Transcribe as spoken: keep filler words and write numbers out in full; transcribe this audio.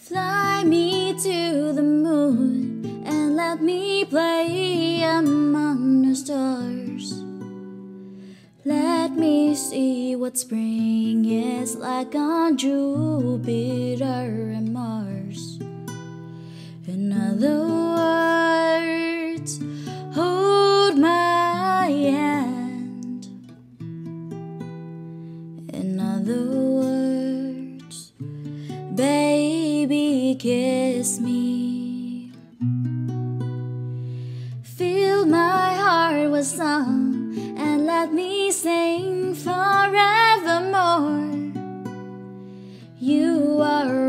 Fly me to the moon and let me play among the stars. Let me see what spring is like on Jupiter and Mars. In other words, hold my hand. In other words, baby, kiss me. Fill my heart with song and let me sing forevermore. You are